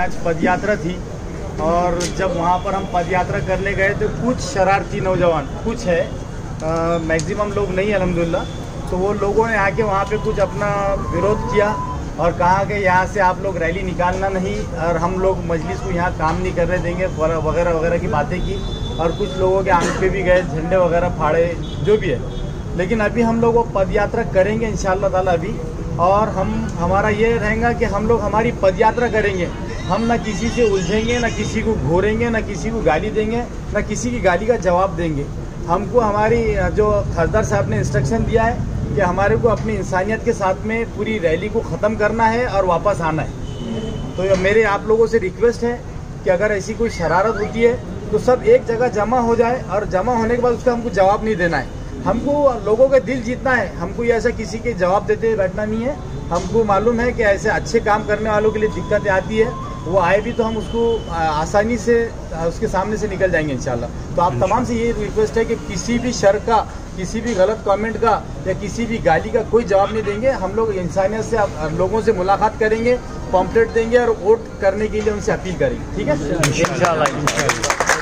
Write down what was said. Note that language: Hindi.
आज पदयात्रा थी और जब वहाँ पर हम पदयात्रा करने गए तो कुछ शरारती नौजवान, कुछ है, मैक्सिमम लोग नहीं अल्हम्दुलिल्लाह, तो वो लोगों ने आके वहाँ पे कुछ अपना विरोध किया और कहा कि यहाँ से आप लोग रैली निकालना नहीं और हम लोग मजलिस को यहाँ काम नहीं करने देंगे वगैरह वगैरह की बातें की। और कुछ लोगों के आंख पे भी गए, झंडे वगैरह फाड़े, जो भी है। लेकिन अभी हम लोग वो पदयात्रा करेंगे इंशाअल्लाह ताला अभी, और हमारा ये रहेगा कि हम लोग हमारी पदयात्रा करेंगे, हम ना किसी से उलझेंगे, ना किसी को घूरेंगे, ना किसी को गाली देंगे, ना किसी की गाली का जवाब देंगे। हमको हमारी जो खासदार साहब ने इंस्ट्रक्शन दिया है कि हमारे को अपनी इंसानियत के साथ में पूरी रैली को ख़त्म करना है और वापस आना है। तो मेरे आप लोगों से रिक्वेस्ट है कि अगर ऐसी कोई शरारत होती है तो सब एक जगह जमा हो जाए और जमा होने के बाद उसका हमको जवाब नहीं देना है। हमको लोगों का दिल जीतना है, हमको ये ऐसा किसी के जवाब देते बैठना नहीं है। हमको मालूम है कि ऐसे अच्छे काम करने वालों के लिए दिक्कतें आती है, वो आए भी तो हम उसको आसानी से उसके सामने से निकल जाएंगे इंशाल्लाह। तो आप तमाम से ये रिक्वेस्ट है कि किसी भी शर का, किसी भी गलत कमेंट का या किसी भी गाली का कोई जवाब नहीं देंगे। हम लोग इंसानियत से लोगों से मुलाकात करेंगे, पॉम्पलेट देंगे और वोट करने के लिए उनसे अपील करेंगे। ठीक है इंशाल्लाह।